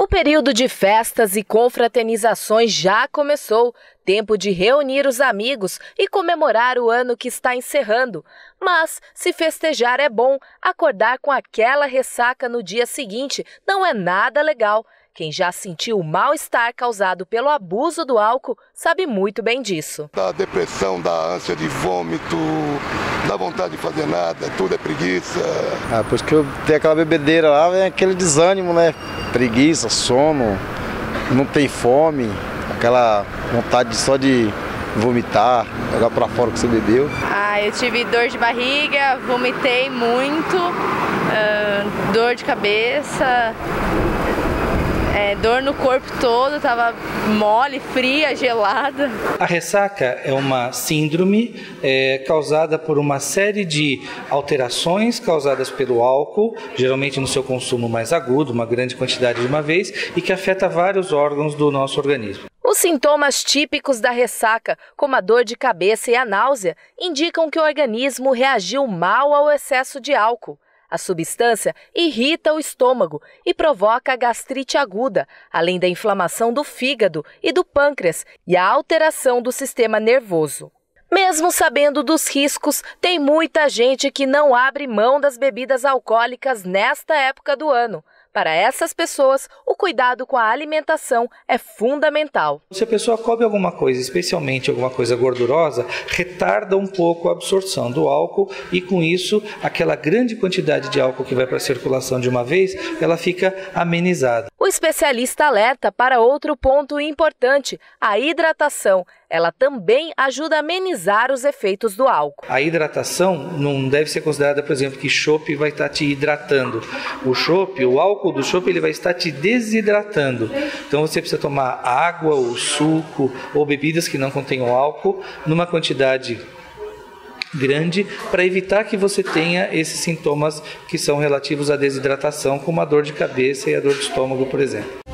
O período de festas e confraternizações já começou, tempo de reunir os amigos e comemorar o ano que está encerrando. Mas, se festejar é bom, acordar com aquela ressaca no dia seguinte não é nada legal. Quem já sentiu o mal-estar causado pelo abuso do álcool sabe muito bem disso. Da depressão, da ânsia de vômito, da vontade de fazer nada, tudo é preguiça. Depois que eu tenho aquela bebedeira lá, vem aquele desânimo, né? Preguiça, sono, não tem fome, aquela vontade só de vomitar, jogar pra fora o que você bebeu. Eu tive dor de barriga, vomitei muito, dor de cabeça. Dor no corpo todo, estava mole, fria, gelada. A ressaca é uma síndrome causada por uma série de alterações causadas pelo álcool, geralmente no seu consumo mais agudo, uma grande quantidade de uma vez, e que afeta vários órgãos do nosso organismo. Os sintomas típicos da ressaca, como a dor de cabeça e a náusea, indicam que o organismo reagiu mal ao excesso de álcool. A substância irrita o estômago e provoca gastrite aguda, além da inflamação do fígado e do pâncreas e a alteração do sistema nervoso. Mesmo sabendo dos riscos, tem muita gente que não abre mão das bebidas alcoólicas nesta época do ano. Para essas pessoas, o cuidado com a alimentação é fundamental. Se a pessoa come alguma coisa, especialmente alguma coisa gordurosa, retarda um pouco a absorção do álcool e com isso, aquela grande quantidade de álcool que vai para a circulação de uma vez, ela fica amenizada. O especialista alerta para outro ponto importante, a hidratação. Ela também ajuda a amenizar os efeitos do álcool. A hidratação não deve ser considerada, por exemplo, que chopp vai estar te hidratando. O álcool do chopp, ele vai estar te desidratando. Então você precisa tomar água ou suco ou bebidas que não contenham álcool numa quantidade grande para evitar que você tenha esses sintomas que são relativos à desidratação, como a dor de cabeça e a dor de estômago, por exemplo.